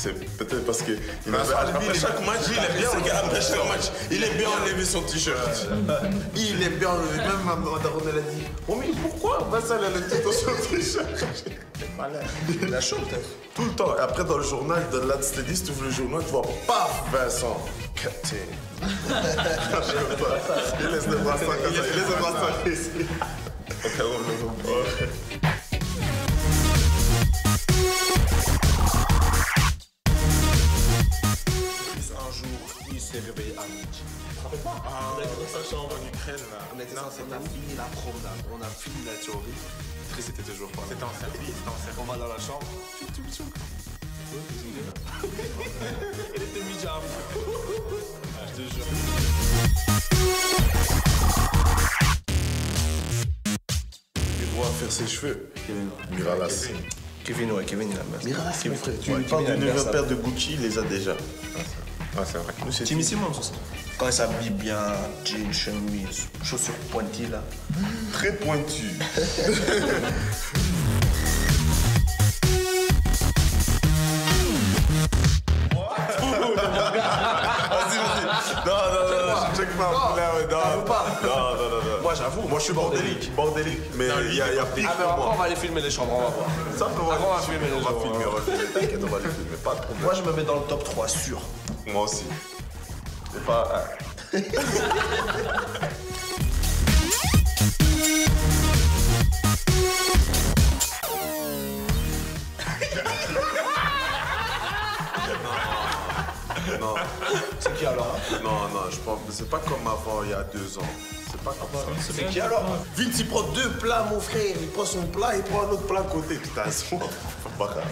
C'est peut-être parce que Après chaque match, il est bien, après chaque match, il est bien enlevé son t-shirt. il est bien enlevé. Même ma daronne, elle a dit, oh mais pourquoi Vincent, elle a le tout sur le t-shirt? Il a chaud peut-être. Tout le temps. Et après, dans le journal, dans là, tu te dis, si tu ouvres le journal, tu vois, paf, Vincent. Captain. Il laisse le bras comme ça. Il laisse le bras ici. Un jour, il s'est réveillé à midi. Tu te rappelles pas? On était dans sa chambre en Ukraine là. On était censé fini la promenade, on a fini la théorie. Chris était toujours pas là. C'était en service, On va dans la chambre. Il était midi avant. Je te jure. Il doit faire ses cheveux. Miralas. Kevin, ouais, Kevin, il a bien. Miralas, mon frère. Tu Ouais, lui parles Kevin, d'une il a bien nouvelle ça. paire de Gucci, il les a déjà. Ouais, c'est vrai. Nous, c'est Timmy Simmons aussi. Quand il s'habille bien, jean, chemise, chaussures pointues là. très pointu. Non, je check pas. Non. Moi j'avoue. Moi, je suis bordélique. Bordélique. Mais il y a pire Ah, mais pour après on moi. va aller filmer les chambres, on va voir. Ça, on Après, on va filmer les on va gens, filmer, ouais. on va filmer. T'inquiète, on va les filmer. Pas de problème. Moi je me mets dans le top 3 sûr. Moi aussi. C'est pas. Non, C'est qui alors? non, je pense. C'est pas comme avant, il y a 2 ans. C'est pas comme ça. C'est qui alors? Vince, il prend 2 plats, mon frère. Il prend son plat, il prend un autre plat à côté. Putain, c'est pas grave.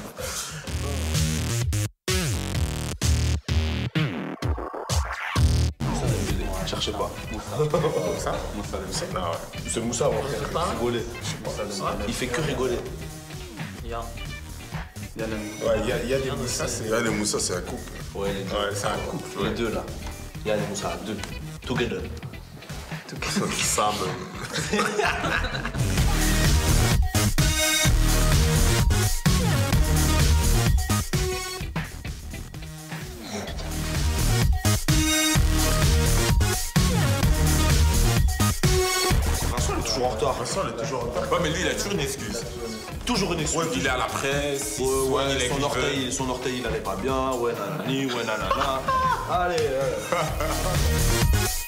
Cherchez pas. Ça Non, ouais. C'est Moussa, mon frère. Rigoler. Il fait que rigoler. Yann. Ouais, il y a des Moussa, c'est. Yann et Moussa, c'est un couple. Ouais, les deux. Ouais, c'est un couple. Les deux là. Yann et Moussa, deux. Together. Ça, même. Vincent, il est toujours en retard. Vincent, il est toujours en retard. Ouais, mais lui, il a toujours une excuse. Toujours une excuse. Ouais, il est à la presse, il Ouais, soigne les son orteil, il allait pas bien. Ouais, nanani, ouais, nanana. Allez.